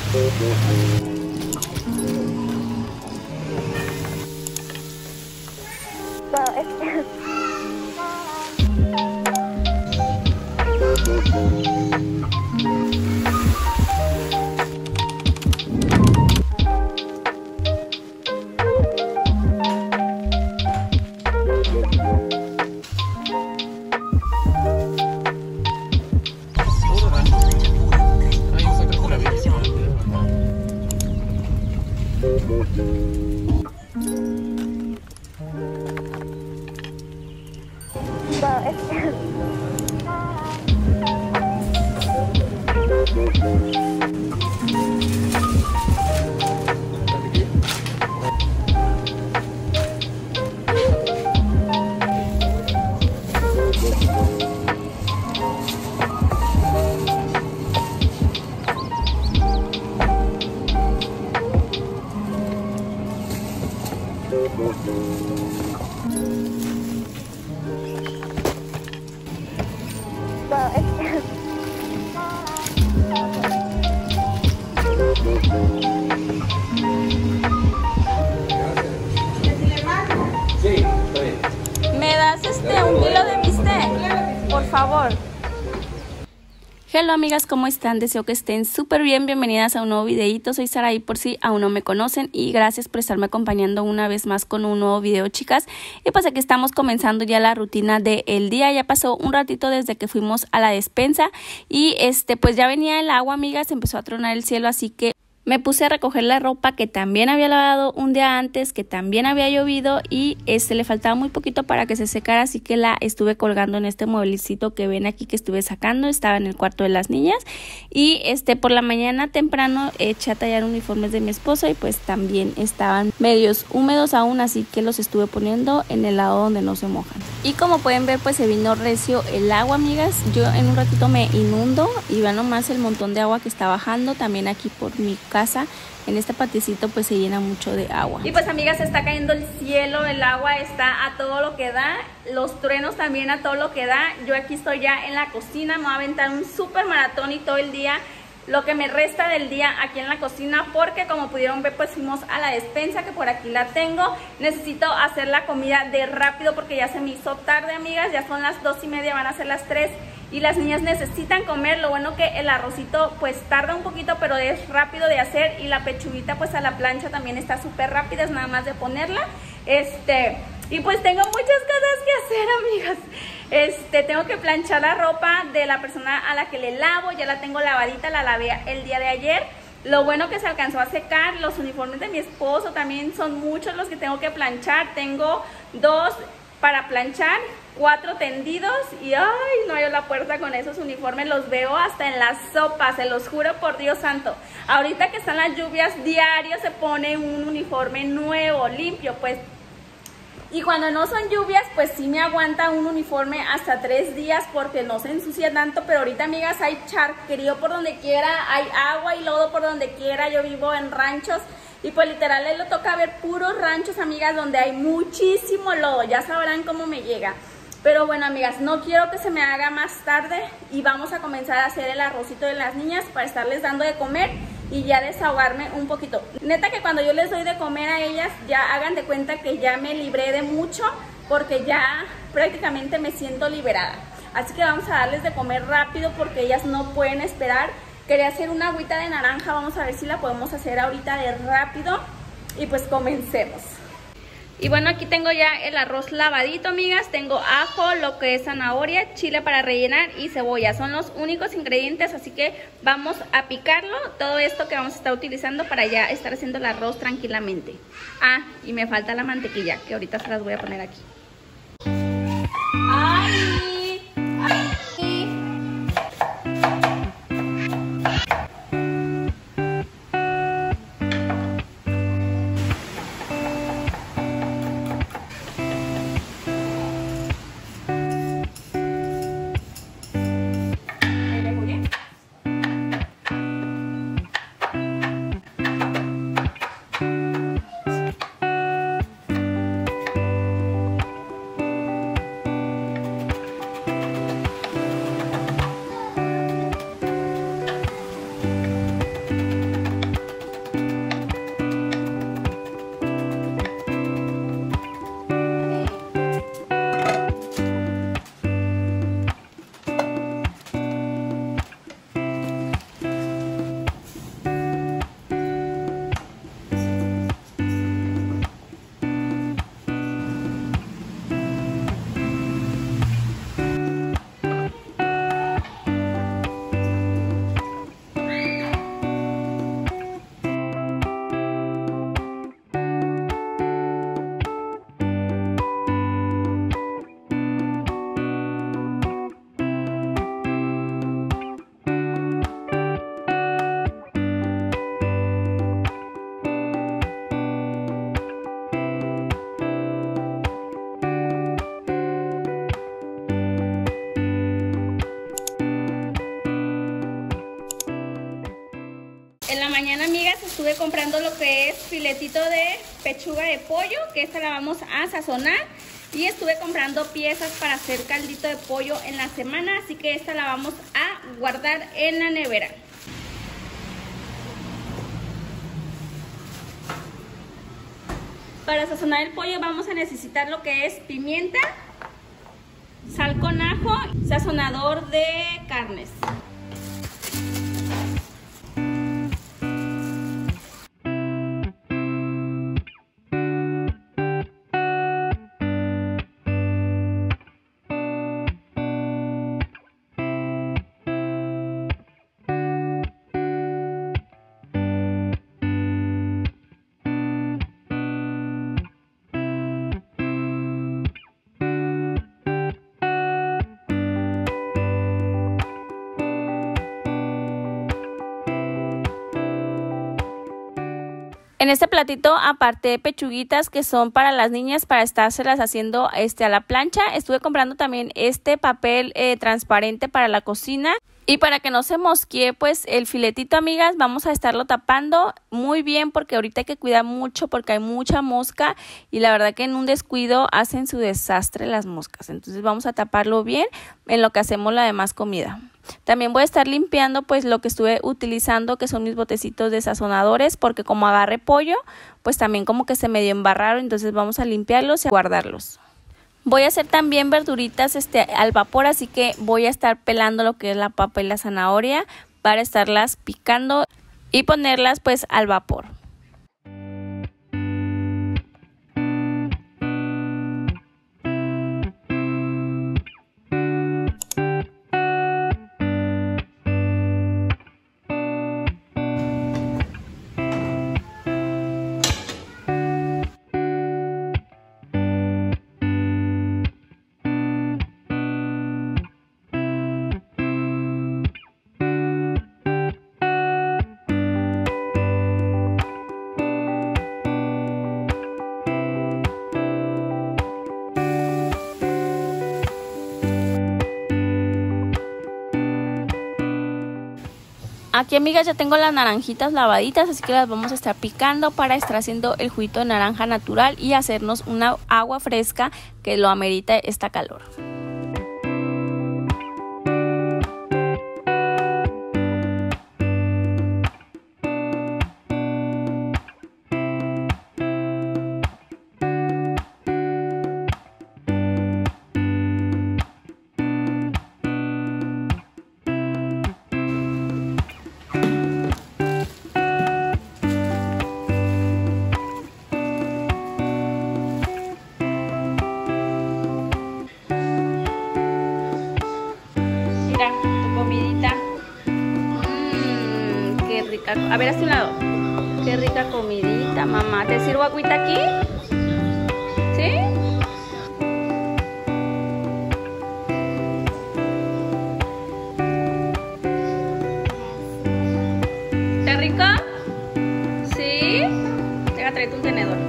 ¿Me das un kilo de bistec, por favor? Hola amigas, ¿cómo están? Deseo que estén súper bien. Bienvenidas a un nuevo videito. Soy Saraí por si aún no me conocen y gracias por estarme acompañando una vez más con un nuevo video, chicas. Y pues aquí estamos comenzando ya la rutina del día. Ya pasó un ratito desde que fuimos a la despensa y pues ya venía el agua, amigas, empezó a tronar el cielo, así que me puse a recoger la ropa que también había lavado un día antes, que también había llovido y le faltaba muy poquito para que se secara, así que la estuve colgando en este mueblecito que ven aquí que estuve sacando. Estaba en el cuarto de las niñas y por la mañana temprano eché a tallar uniformes de mi esposo y pues también estaban medios húmedos aún, así que los estuve poniendo en el lado donde no se mojan. Y como pueden ver, pues se vino recio el agua, amigas. Yo en un ratito me inundo y vean nomás el montón de agua que está bajando. También aquí por mi casa, en este paticito, pues se llena mucho de agua. Y pues amigas, está cayendo el cielo, el agua está a todo lo que da, los truenos también a todo lo que da. Yo aquí estoy ya en la cocina, me voy a aventar un súper maratón y todo el día, lo que me resta del día aquí en la cocina, porque como pudieron ver, pues fuimos a la despensa, que por aquí la tengo. Necesito hacer la comida de rápido porque ya se me hizo tarde, amigas, ya son las 2:30, van a ser las 3 y las niñas necesitan comer. Lo bueno que el arrocito pues tarda un poquito, pero es rápido de hacer, y la pechuguita pues a la plancha también está súper rápida, es nada más de ponerla. Y pues tengo muchas cosas que hacer, amigas. Tengo que planchar la ropa de la persona a la que le lavo, ya la tengo lavadita, la lavé el día de ayer. Lo bueno que se alcanzó a secar. Los uniformes de mi esposo también son muchos los que tengo que planchar. Tengo 2 para planchar, 4 tendidos y ay, no hallo la puerta con esos uniformes, los veo hasta en las sopas, se los juro por Dios santo. Ahorita que están las lluvias, diario se pone un uniforme nuevo, limpio, pues. Y cuando no son lluvias, pues sí me aguanta un uniforme hasta 3 días porque no se ensucia tanto. Pero ahorita, amigas, hay charquerío por donde quiera, hay agua y lodo por donde quiera. Yo vivo en ranchos y pues literal le toca ver puros ranchos, amigas, donde hay muchísimo lodo. Ya sabrán cómo me llega. Pero bueno, amigas, no quiero que se me haga más tarde y vamos a comenzar a hacer el arrocito de las niñas para estarles dando de comer y ya desahogarme un poquito. Neta que cuando yo les doy de comer a ellas, ya hagan de cuenta que ya me libré de mucho, porque ya prácticamente me siento liberada. Así que vamos a darles de comer rápido porque ellas no pueden esperar. Quería hacer una agüita de naranja, vamos a ver si la podemos hacer ahorita de rápido y pues comencemos. Y bueno, aquí tengo ya el arroz lavadito, amigas. Tengo ajo, lo que es zanahoria, chile para rellenar y cebolla. Son los únicos ingredientes, así que vamos a picarlo. Todo esto que vamos a estar utilizando para ya estar haciendo el arroz tranquilamente. Ah, y me falta la mantequilla, que ahorita se las voy a poner aquí. ¡Ay! ¡Ay! mañana, amigas, estuve comprando lo que es filetito de pechuga de pollo, que esta la vamos a sazonar. Y estuve comprando piezas para hacer caldito de pollo en la semana, así que esta la vamos a guardar en la nevera. Para sazonar el pollo vamos a necesitar lo que es pimienta, sal con ajo, sazonador de carnes. En este platito aparté pechuguitas que son para las niñas para estárselas haciendo a la plancha. Estuve comprando también este papel transparente para la cocina. Y para que no se mosquee pues el filetito, amigas, vamos a estarlo tapando muy bien porque ahorita hay que cuidar mucho porque hay mucha mosca y la verdad que en un descuido hacen su desastre las moscas. Entonces vamos a taparlo bien en lo que hacemos la demás comida. También voy a estar limpiando pues lo que estuve utilizando, que son mis botecitos de sazonadores, porque como agarré pollo pues también como que se medio embarraron, entonces vamos a limpiarlos y a guardarlos. Voy a hacer también verduritas al vapor, así que voy a estar pelando lo que es la papa y la zanahoria para estarlas picando y ponerlas pues al vapor. Aquí, amigas, ya tengo las naranjitas lavaditas, así que las vamos a estar picando para estar haciendo el juguito de naranja natural y hacernos una agua fresca que lo amerita esta calor. A ver, hacia un lado. Qué rica comidita, mamá. ¿Te sirvo agüita aquí? ¿Sí? ¿Está rico? ¿Sí? Deja, tráete un tenedor.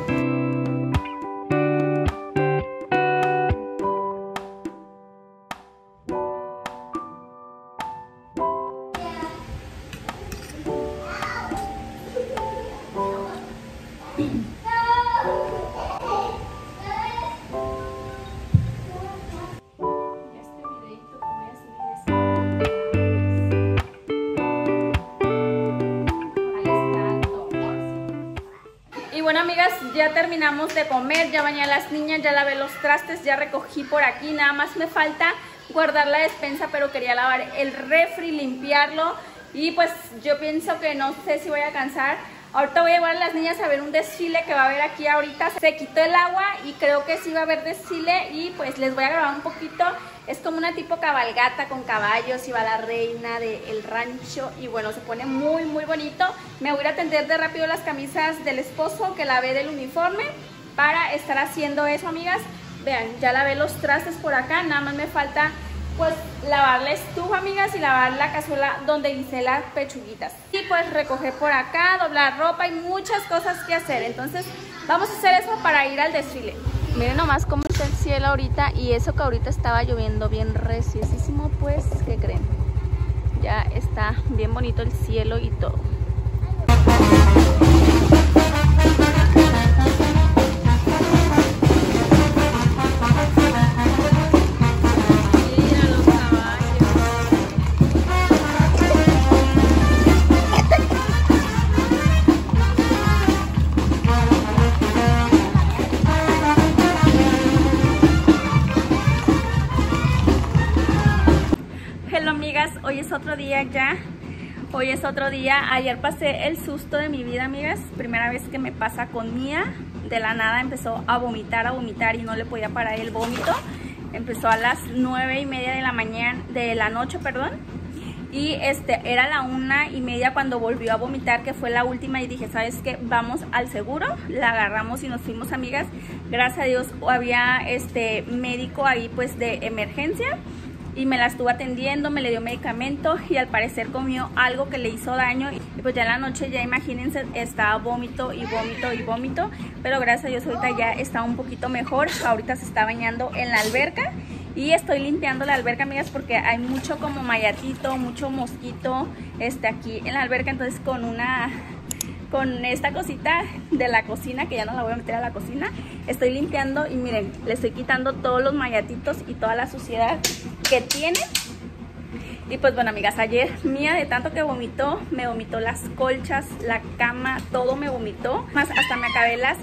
Y bueno, amigas, ya terminamos de comer, ya bañé a las niñas, ya lavé los trastes, ya recogí por aquí, nada más me falta guardar la despensa, pero quería lavar el refri, limpiarlo y pues yo pienso que no sé si voy a alcanzar. Ahorita voy a llevar a las niñas a ver un desfile que va a haber aquí ahorita. Se quitó el agua y creo que sí va a haber desfile y pues les voy a grabar un poquito. Es como una tipo cabalgata con caballos y va la reina del rancho y bueno, se pone muy muy bonito. Me voy a ir a tender de rápido las camisas del esposo que lavé del uniforme para estar haciendo eso, amigas. Vean, ya lavé los trastes por acá, nada más me falta pues lavar la estufa, amigas, y lavar la cazuela donde hice las pechuguitas. Y pues recoger por acá, doblar ropa y muchas cosas que hacer. Entonces vamos a hacer eso para ir al desfile. Miren nomás cómo está el cielo ahorita y eso que ahorita estaba lloviendo bien reciosísimo, pues, ¿qué creen? Ya está bien bonito el cielo y todo. día ya. Hoy es otro día. Ayer pasé el susto de mi vida, amigas. Primera vez que me pasa con Mía. De la nada empezó a vomitar y no le podía parar el vómito. Empezó a las 9:30 de la noche, y era la 1:30 cuando volvió a vomitar, que fue la última, y dije, ¿sabes qué? Vamos al seguro. La agarramos y nos fuimos, amigas. Gracias a Dios había médico ahí pues de emergencia, y me la estuvo atendiendo, me le dio medicamento, y al parecer comió algo que le hizo daño, y pues ya en la noche, ya imagínense, estaba vómito, pero gracias a Dios ahorita ya está un poquito mejor. Ahorita se está bañando en la alberca, y estoy limpiando la alberca, amigas, porque hay mucho como mayatito, mucho mosquito aquí en la alberca. Entonces con esta cosita de la cocina, que ya no la voy a meter a la cocina, estoy limpiando, y miren, le estoy quitando todos los mayatitos y toda la suciedad que tiene. Y pues bueno, amigas, ayer Mía, de tanto que vomitó, me vomitó las colchas, la cama, todo me vomitó. Más hasta me acabé las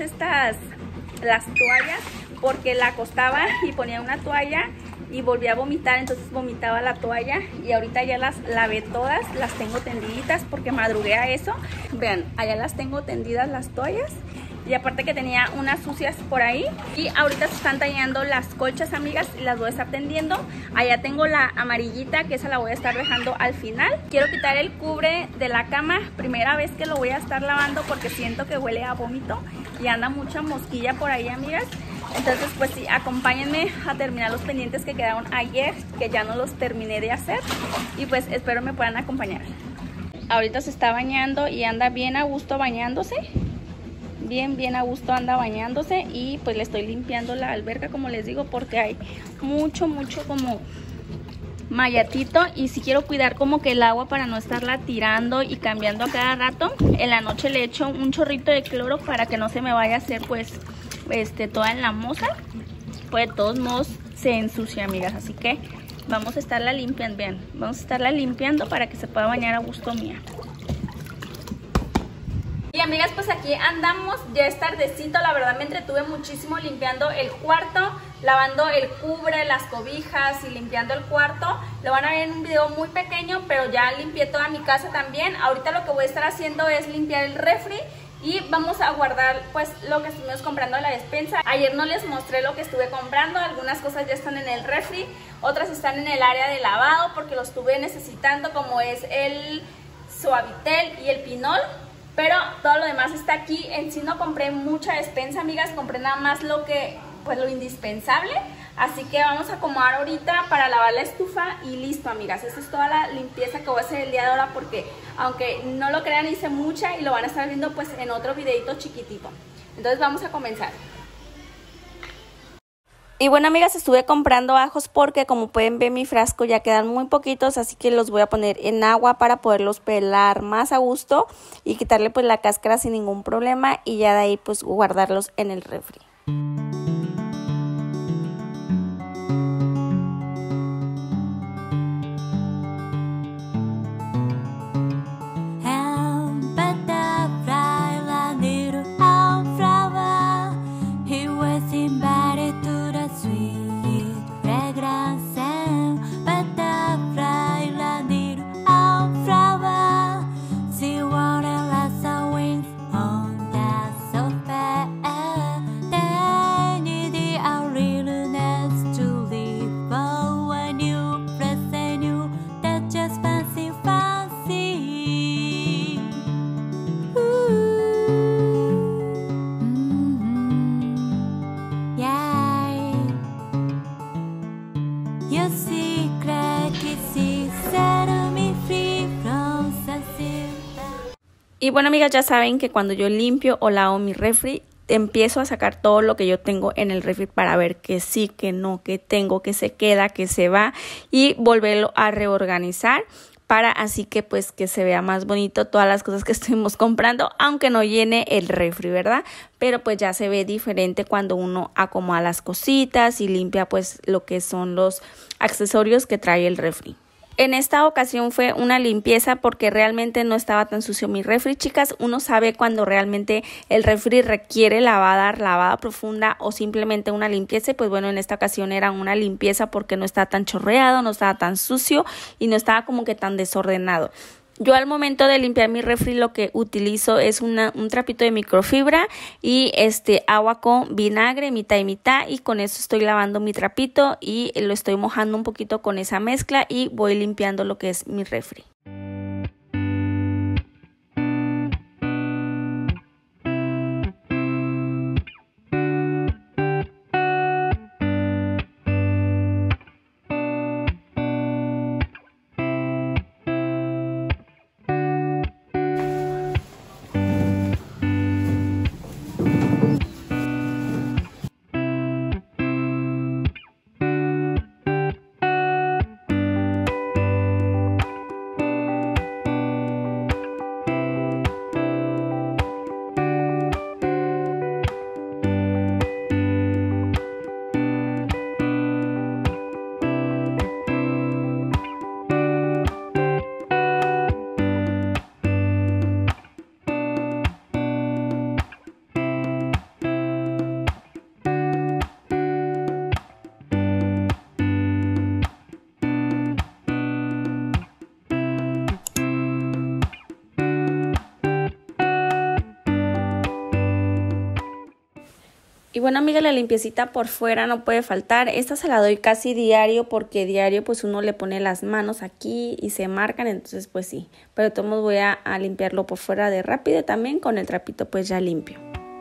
toallas, porque la acostaba y ponía una toalla y volví a vomitar, entonces vomitaba la toalla, y ahorita ya las lavé todas, las tengo tendiditas porque madrugué a eso. Vean, allá las tengo tendidas las toallas, y aparte que tenía unas sucias por ahí. Y ahorita se están tallando las colchas, amigas, y las voy a estar tendiendo. Allá tengo la amarillita, que esa la voy a estar dejando al final. Quiero quitar el cubre de la cama, primera vez que lo voy a estar lavando, porque siento que huele a vómito y anda mucha mosquilla por ahí, amigas. Entonces pues sí, acompáñenme a terminar los pendientes que quedaron ayer, que ya no los terminé de hacer, y pues espero me puedan acompañar. Ahorita se está bañando y anda bien a gusto bañándose. Bien a gusto anda bañándose, y pues le estoy limpiando la alberca, como les digo, porque hay mucho como mayatito, y si quiero cuidar como que el agua para no estarla tirando y cambiando a cada rato. En la noche le echo un chorrito de cloro para que no se me vaya a hacer pues toda en la moza, pues de todos modos se ensucia, amigas, así que vamos a estarla limpiando, vean, vamos a estarla limpiando para que se pueda bañar a gusto Mía. Y amigas, pues aquí andamos, ya es tardecito, la verdad me entretuve muchísimo limpiando el cuarto, lavando el cubre, las cobijas y limpiando el cuarto. Lo van a ver en un video muy pequeño, pero ya limpié toda mi casa también. Ahorita lo que voy a estar haciendo es limpiar el refri, y vamos a guardar pues lo que estuvimos comprando en la despensa. Ayer no les mostré lo que estuve comprando, algunas cosas ya están en el refri, otras están en el área de lavado porque lo estuve necesitando, como es el Suavitel y el Pinol. Pero todo lo demás está aquí. En sí no compré mucha despensa, amigas, compré nada más lo indispensable. Así que vamos a acomodar ahorita para lavar la estufa y listo, amigas. Esta es toda la limpieza que voy a hacer el día de ahora, porque aunque no lo crean, hice mucha, y lo van a estar viendo pues en otro videito chiquitito. Entonces vamos a comenzar. Y bueno, amigas, estuve comprando ajos porque, como pueden ver, mi frasco ya quedan muy poquitos, así que los voy a poner en agua para poderlos pelar más a gusto y quitarle pues la cáscara sin ningún problema, y ya de ahí pues guardarlos en el refri. Y bueno, amigas, ya saben que cuando yo limpio o lavo mi refri, empiezo a sacar todo lo que yo tengo en el refri para ver que sí, que no, que tengo, que se queda, que se va, y volverlo a reorganizar para así que pues que se vea más bonito todas las cosas que estuvimos comprando, aunque no llene el refri, ¿verdad? Pero pues ya se ve diferente cuando uno acomoda las cositas y limpia pues lo que son los accesorios que trae el refri. En esta ocasión fue una limpieza porque realmente no estaba tan sucio mi refri, chicas. Uno sabe cuando realmente el refri requiere lavada profunda o simplemente una limpieza. Y pues bueno, en esta ocasión era una limpieza porque no estaba tan chorreado, no estaba tan sucio y no estaba como que tan desordenado. Yo al momento de limpiar mi refri lo que utilizo es un trapito de microfibra y agua con vinagre, mitad y mitad, y con eso estoy lavando mi trapito y lo estoy mojando un poquito con esa mezcla y voy limpiando lo que es mi refri. Y bueno, amiga, la limpiecita por fuera no puede faltar. Esta se la doy casi diario porque diario pues uno le pone las manos aquí y se marcan, entonces pues sí. Pero de todos modos voy a limpiarlo por fuera de rápido también con el trapito pues ya limpio.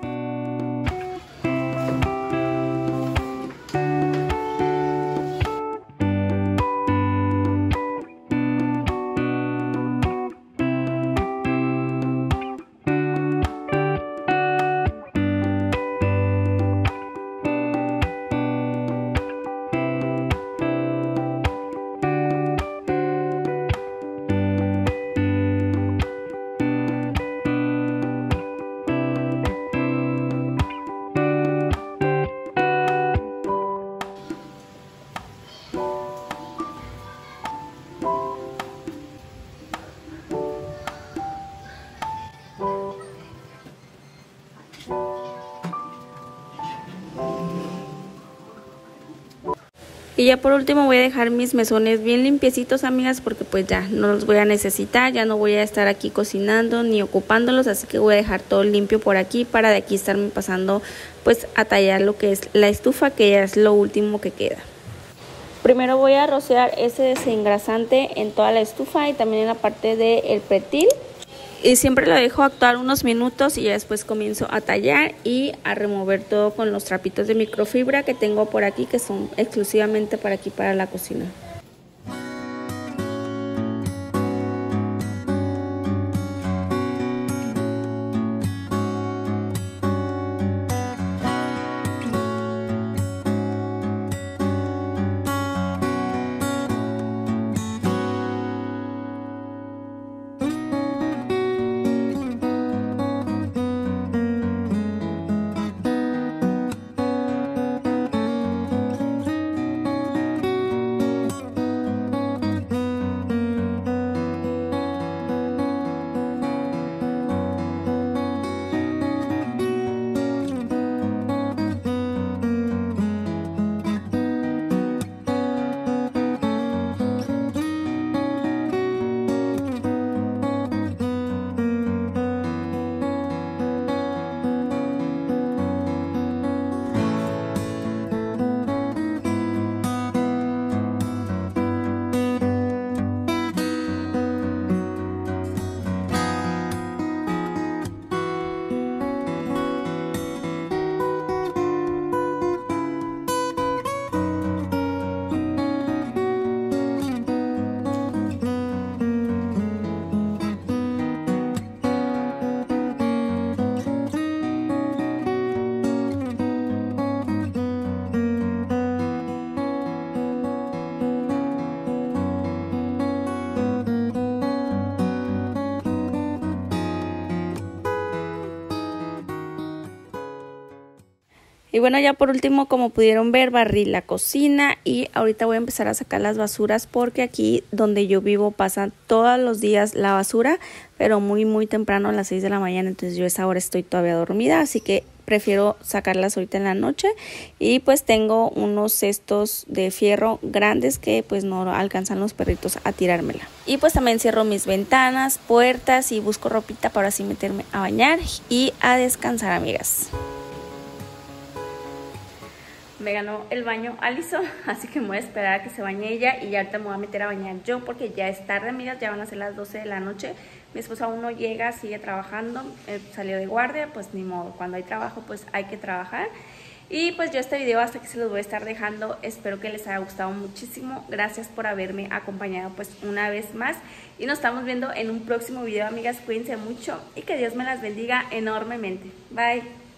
Y ya por último voy a dejar mis mesones bien limpiecitos, amigas, porque pues ya no los voy a necesitar, ya no voy a estar aquí cocinando ni ocupándolos, así que voy a dejar todo limpio por aquí para de aquí estarme pasando pues a tallar lo que es la estufa, que ya es lo último que queda. Primero voy a rociar ese desengrasante en toda la estufa y también en la parte del pretil. Y siempre lo dejo actuar unos minutos y ya después comienzo a tallar y a remover todo con los trapitos de microfibra que tengo por aquí, que son exclusivamente para aquí, para la cocina. Y bueno, ya por último, como pudieron ver, barrí la cocina y ahorita voy a empezar a sacar las basuras porque aquí donde yo vivo pasan todos los días la basura, pero muy temprano a las 6 de la mañana, entonces yo a esa hora estoy todavía dormida, así que prefiero sacarlas ahorita en la noche. Y pues tengo unos cestos de fierro grandes que pues no alcanzan los perritos a tirármela. Y pues también cierro mis ventanas, puertas y busco ropita para así meterme a bañar y a descansar, amigas. Me ganó el baño Alison, así que me voy a esperar a que se bañe ella y ya ahorita me voy a meter a bañar yo porque ya es tarde, amigas, ya van a ser las 12 de la noche. Mi esposo aún no llega, sigue trabajando, salió de guardia, pues ni modo, cuando hay trabajo pues hay que trabajar. Y pues yo este video hasta aquí se los voy a estar dejando, espero que les haya gustado muchísimo, gracias por haberme acompañado pues una vez más. Y nos estamos viendo en un próximo video, amigas, cuídense mucho y que Dios me las bendiga enormemente. Bye.